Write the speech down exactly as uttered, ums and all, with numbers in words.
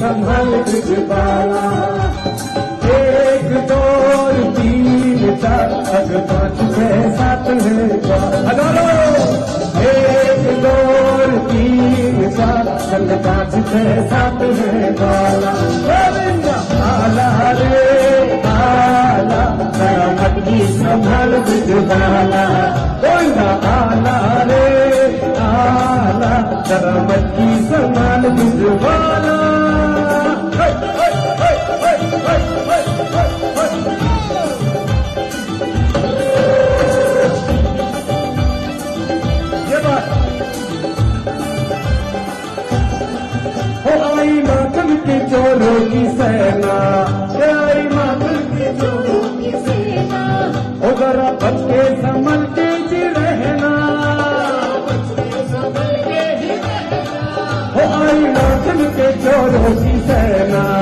संभल बाला। एक दो तीन चार अग पाँच छह सात है हजारो। एक दो तीन चार अग पाँच छह सात है बाला। आला रे आला जरा मटकी संभल बाला। कोई ना आला रे आला जरा मटकी संभाल बाला। ये बात हो आई माखन के चोरों की सेना। आई माखन के चोरों की सेना। हो जरा बच्चे संभल के जी रहना। हो आई माखन के चोरों की सेना।